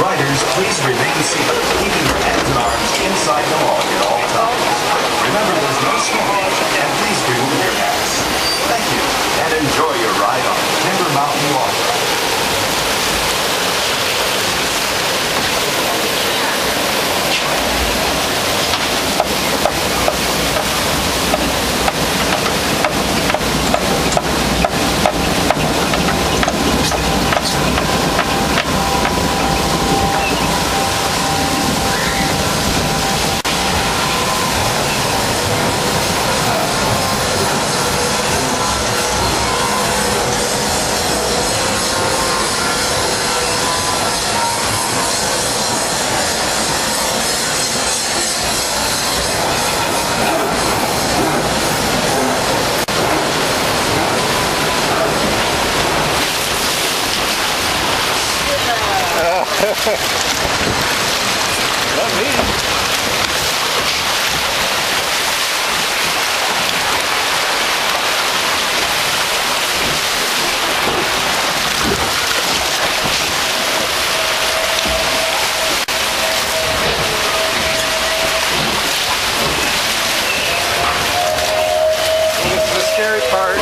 Riders, please remain seated, keeping your hands and arms inside the log at all times. Remember, there's no smoking, and please remove your hats. Thank you, and enjoy your ride on Timber Mountain Log Ride. Not me. This is the scary part.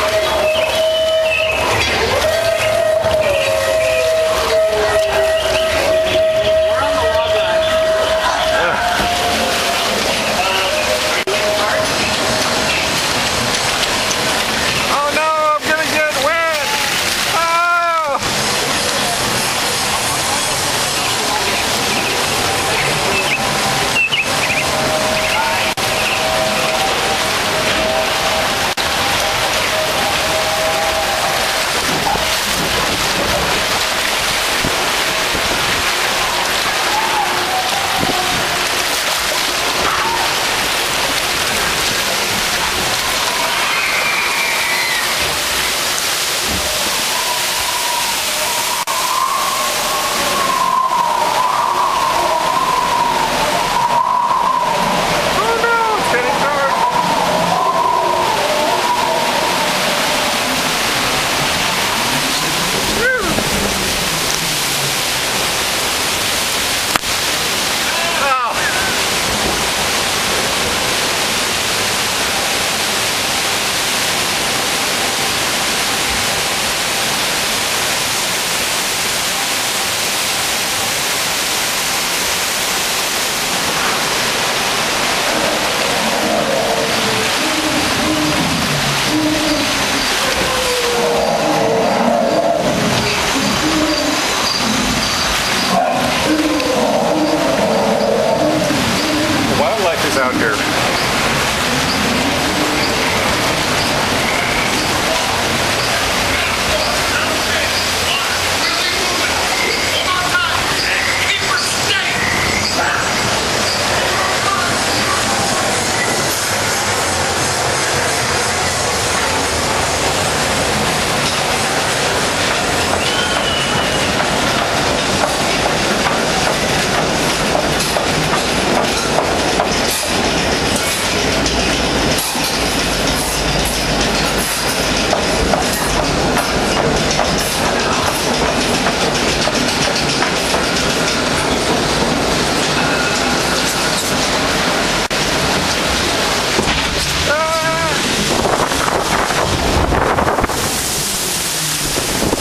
Out here.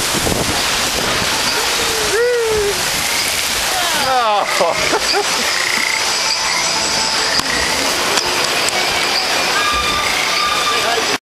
Oh.